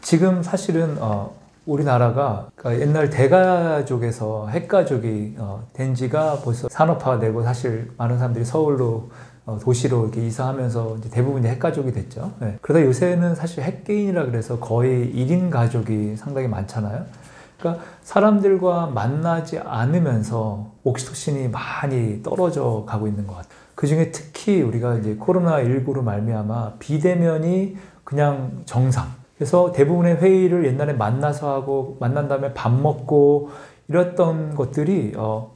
지금 사실은 우리나라가 그러니까 옛날 대가족에서 핵가족이 된 지가 벌써 산업화되고 사실 많은 사람들이 서울로 도시로 이렇게 이사하면서 이제 대부분 이제 핵가족이 됐죠. 네. 그러다 요새는 사실 핵개인이라 그래서 거의 1인 가족이 상당히 많잖아요. 그러니까 사람들과 만나지 않으면서 옥시토신이 많이 떨어져 가고 있는 것 같아요. 그 중에 특히 우리가 이제 코로나19로 말미암아 비대면이 그냥 정상. 그래서 대부분의 회의를 옛날에 만나서 하고 만난 다음에 밥 먹고 이랬던 것들이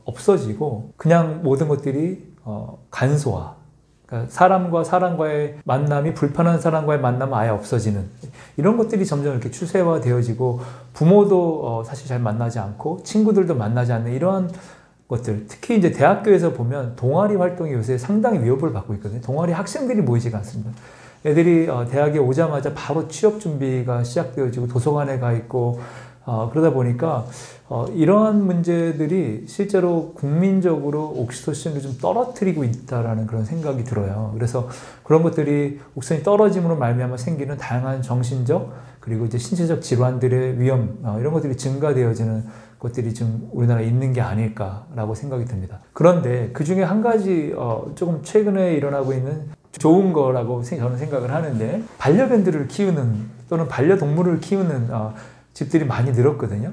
없어지고 그냥 모든 것들이 간소화. 그러니까 사람과 사람과의 만남이 불편한 사람과의 만남은 아예 없어지는 이런 것들이 점점 이렇게 추세화되어지고 부모도 사실 잘 만나지 않고 친구들도 만나지 않는 이러한 것들 특히 이제 대학교에서 보면 동아리 활동이 요새 상당히 위협을 받고 있거든요. 동아리 학생들이 모이지가 않습니다. 애들이 대학에 오자마자 바로 취업 준비가 시작되어지고 도서관에 가 있고 그러다 보니까 이러한 문제들이 실제로 국민적으로 옥시토신을 좀 떨어뜨리고 있다라는 그런 생각이 들어요. 그래서 그런 것들이 옥시토신이 떨어짐으로 말미암아 생기는 다양한 정신적 그리고 이제 신체적 질환들의 위험 이런 것들이 증가되어지는 것들이 좀 우리나라에 있는 게 아닐까라고 생각이 듭니다. 그런데 그 중에 한 가지 조금 최근에 일어나고 있는 좋은 거라고 저는 생각을 하는데 반려견들을 키우는 또는 반려동물을 키우는 집들이 많이 늘었거든요.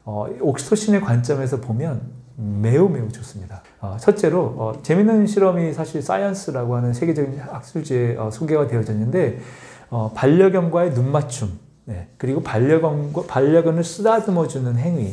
옥시토신의 관점에서 보면 매우 좋습니다. 첫째로 재밌는 실험이 사실 사이언스라고 하는 세계적인 학술지에 소개가 되어졌는데 반려견과의 눈맞춤 그리고 반려견을 쓰다듬어주는 행위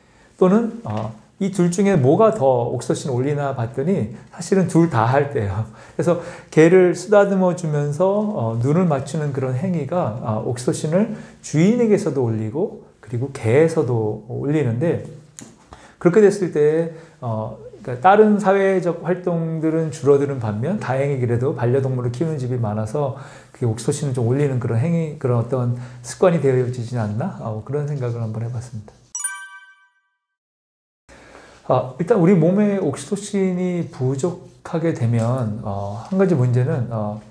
또는 이 둘 중에 뭐가 더 옥시토신을 올리나 봤더니 사실은 둘 다 할 때예요. 그래서 개를 쓰다듬어 주면서 눈을 맞추는 그런 행위가 옥시토신을 주인에게서도 올리고 그리고 개에서도 올리는데 그렇게 됐을 때 그러니까 다른 사회적 활동들은 줄어드는 반면 다행이게도 반려동물을 키우는 집이 많아서 그게 옥시토신을 좀 올리는 그런 행위 그런 어떤 습관이 되어지진 않나 그런 생각을 한번 해봤습니다. 일단 우리 몸에 옥시토신이 부족하게 되면 한 가지 문제는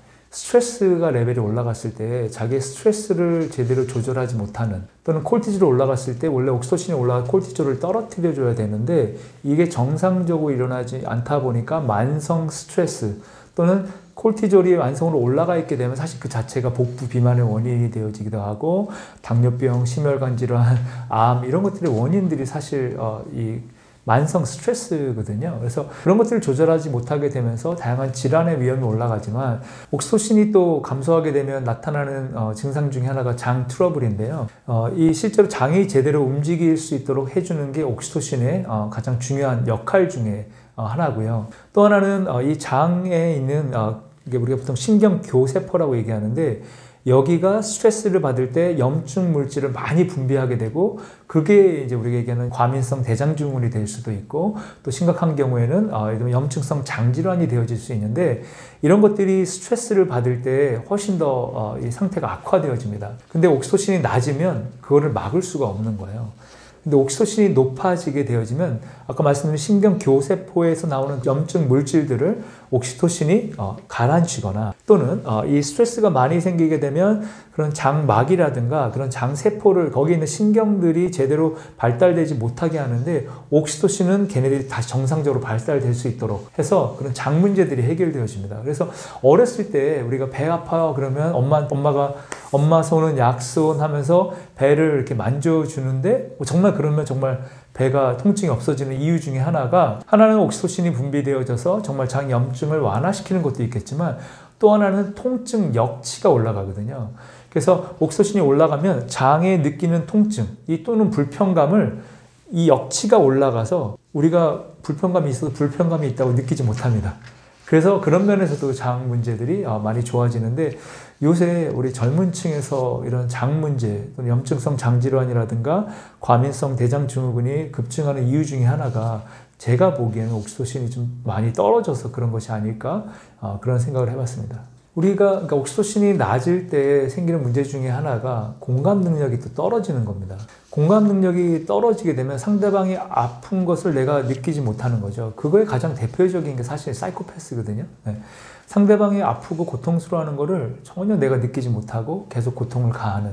스트레스가 레벨이 올라갔을 때 자기의 스트레스를 제대로 조절하지 못하는 또는 콜티졸이 올라갔을 때 원래 옥시토신이 올라가 콜티졸을 떨어뜨려 줘야 되는데 이게 정상적으로 일어나지 않다 보니까 만성 스트레스 또는 콜티졸이 만성으로 올라가 있게 되면 사실 그 자체가 복부 비만의 원인이 되어지기도 하고 당뇨병, 심혈관 질환, 암 이런 것들의 원인들이 사실 이 만성 스트레스거든요. 그래서 그런 것들을 조절하지 못하게 되면서 다양한 질환의 위험이 올라가지만 옥시토신이 또 감소하게 되면 나타나는 증상 중에 하나가 장 트러블인데요. 이 실제로 장이 제대로 움직일 수 있도록 해주는 게 옥시토신의 가장 중요한 역할 중에 하나고요. 또 하나는 이 장에 있는 이게 우리가 보통 신경교세포라고 얘기하는데 여기가 스트레스를 받을 때 염증 물질을 많이 분비하게 되고 그게 이제 우리가 얘기하는 과민성 대장증후군이 될 수도 있고 또 심각한 경우에는 염증성 장질환이 되어질 수 있는데 이런 것들이 스트레스를 받을 때 훨씬 더 이 상태가 악화되어집니다. 근데 옥시토신이 낮으면 그거를 막을 수가 없는 거예요. 근데 옥시토신이 높아지게 되어지면 아까 말씀드린 신경교세포에서 나오는 염증 물질들을 옥시토신이 가라앉히거나 또는 이 스트레스가 많이 생기게 되면 그런 장막이라든가 그런 장세포를 거기 있는 신경들이 제대로 발달되지 못하게 하는데 옥시토신은 걔네들이 다시 정상적으로 발달될 수 있도록 해서 그런 장 문제들이 해결되어집니다. 그래서 어렸을 때 우리가 배 아파요 그러면 엄마가 엄마 손은 약손 하면서 배를 이렇게 만져주는데 정말 그러면 정말 배가 통증이 없어지는 이유 중에 하나는 옥시토신이 분비되어져서 정말 장 염증을 완화시키는 것도 있겠지만 또 하나는 통증 역치가 올라가거든요. 그래서 옥시토신이 올라가면 장에 느끼는 통증 또는 불편감을 이 역치가 올라가서 우리가 불편감이 있어도 불편감이 있다고 느끼지 못합니다. 그래서 그런 면에서도 장 문제들이 많이 좋아지는데 요새 우리 젊은 층에서 이런 장 문제, 또는 염증성 장질환이라든가 과민성 대장증후군이 급증하는 이유 중에 하나가 제가 보기에는 옥시토신이 좀 많이 떨어져서 그런 것이 아닐까 그런 생각을 해봤습니다. 우리가 그러니까 옥시토신이 낮을 때 생기는 문제 중에 하나가 공감 능력이 또 떨어지는 겁니다. 공감 능력이 떨어지게 되면 상대방이 아픈 것을 내가 느끼지 못하는 거죠. 그거의 가장 대표적인 게 사실 사이코패스거든요. 네. 상대방이 아프고 고통스러워하는 거를 전혀 내가 느끼지 못하고 계속 고통을 가하는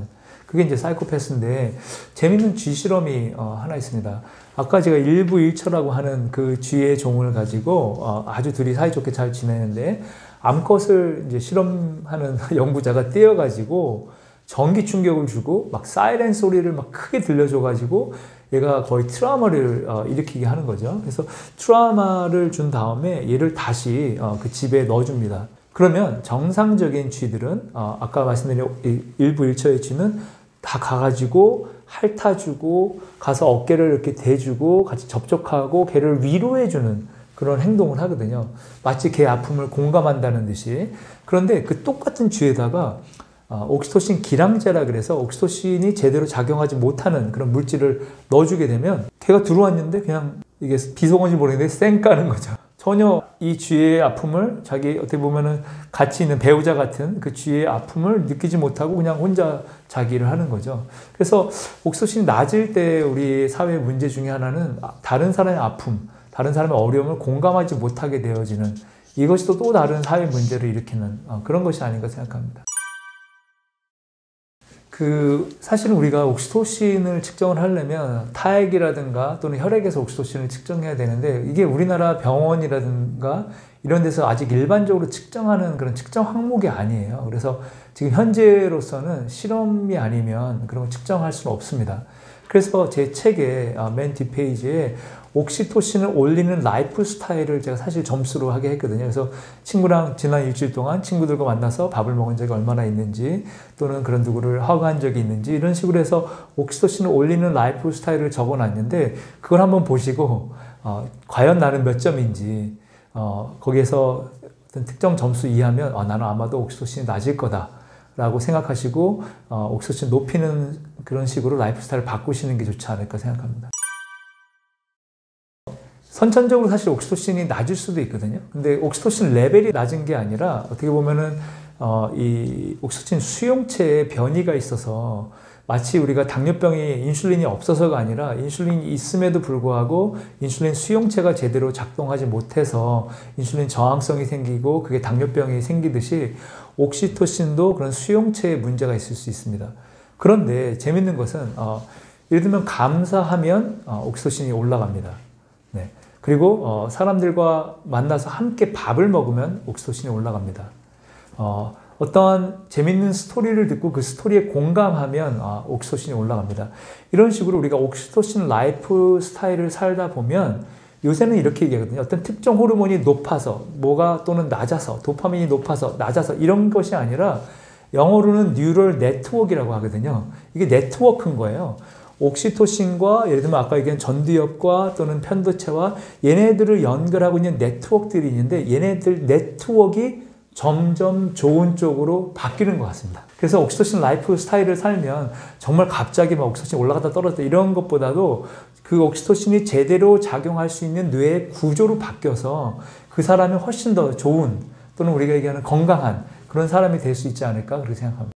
그게 이제 사이코패스인데 재밌는 쥐 실험이 하나 있습니다. 아까 제가 일부일처라고 하는 그 쥐의 종을 가지고 아주 둘이 사이좋게 잘 지내는데 암컷을 이제 실험하는 연구자가 떼어가지고 전기 충격을 주고 막 사이렌 소리를 막 크게 들려줘가지고 얘가 거의 트라우마를 일으키게 하는 거죠. 그래서 트라우마를 준 다음에 얘를 다시 그 집에 넣어줍니다. 그러면 정상적인 쥐들은 아까 말씀드린 일부일처의 쥐는 다 가가지고 핥아주고 가서 어깨를 이렇게 대주고 같이 접촉하고 걔를 위로해주는 그런 행동을 하거든요. 마치 걔 아픔을 공감한다는 듯이. 그런데 그 똑같은 쥐에다가 옥시토신 기량제라 그래서 옥시토신이 제대로 작용하지 못하는 그런 물질을 넣어주게 되면 걔가 들어왔는데 그냥 이게 비속어인지 모르겠는데 쌩 까는 거죠. 전혀 이 쥐의 아픔을 자기 어떻게 보면은 같이 있는 배우자 같은 그 쥐의 아픔을 느끼지 못하고 그냥 혼자 자기를 하는 거죠. 그래서 옥시토신이 낮을 때 우리 사회의 문제 중에 하나는 다른 사람의 아픔, 다른 사람의 어려움을 공감하지 못하게 되어지는 이것이 또 다른 사회 문제를 일으키는 그런 것이 아닌가 생각합니다. 사실은 우리가 옥시토신을 측정을 하려면 타액이라든가 또는 혈액에서 옥시토신을 측정해야 되는데 이게 우리나라 병원이라든가 이런 데서 아직 일반적으로 측정하는 그런 측정 항목이 아니에요. 그래서 지금 현재로서는 실험이 아니면 그런 걸 측정할 수는 없습니다. 그래서 제 책의 맨 뒷페이지에 옥시토신을 올리는 라이프 스타일을 제가 사실 점수로 하게 했거든요. 그래서 친구랑 지난 일주일 동안 친구들과 만나서 밥을 먹은 적이 얼마나 있는지 또는 그런 누구를 허가한 적이 있는지 이런 식으로 해서 옥시토신을 올리는 라이프 스타일을 적어놨는데 그걸 한번 보시고 과연 나는 몇 점인지 거기에서 어떤 특정 점수 이하면 나는 아마도 옥시토신이 낮을 거다 라고 생각하시고 옥시토신 높이는 그런 식으로 라이프 스타일을 바꾸시는 게 좋지 않을까 생각합니다. 선천적으로 사실 옥시토신이 낮을 수도 있거든요. 근데 옥시토신 레벨이 낮은 게 아니라 어떻게 보면은 이 옥시토신 수용체에 변이가 있어서 마치 우리가 당뇨병이 인슐린이 없어서가 아니라 인슐린이 있음에도 불구하고 인슐린 수용체가 제대로 작동하지 못해서 인슐린 저항성이 생기고 그게 당뇨병이 생기듯이 옥시토신도 그런 수용체에 문제가 있을 수 있습니다. 그런데 재밌는 것은 예를 들면 감사하면 옥시토신이 올라갑니다. 네. 그리고 사람들과 만나서 함께 밥을 먹으면 옥시토신이 올라갑니다. 어떠한 재밌는 스토리를 듣고 그 스토리에 공감하면 옥시토신이 올라갑니다. 이런 식으로 우리가 옥시토신 라이프 스타일을 살다 보면 요새는 이렇게 얘기하거든요. 어떤 특정 호르몬이 높아서 뭐가 또는 낮아서 도파민이 높아서 낮아서 이런 것이 아니라 영어로는 뉴럴 네트워크라고 하거든요. 이게 네트워크인 거예요. 옥시토신과 예를 들면 아까 얘기한 전두엽과 또는 편도체와 얘네들을 연결하고 있는 네트워크들이 있는데 얘네들 네트워크가 점점 좋은 쪽으로 바뀌는 것 같습니다. 그래서 옥시토신 라이프 스타일을 살면 정말 갑자기 막 옥시토신이 올라갔다 떨어졌다 이런 것보다도 그 옥시토신이 제대로 작용할 수 있는 뇌의 구조로 바뀌어서 그 사람이 훨씬 더 좋은 또는 우리가 얘기하는 건강한 그런 사람이 될 수 있지 않을까 그렇게 생각합니다.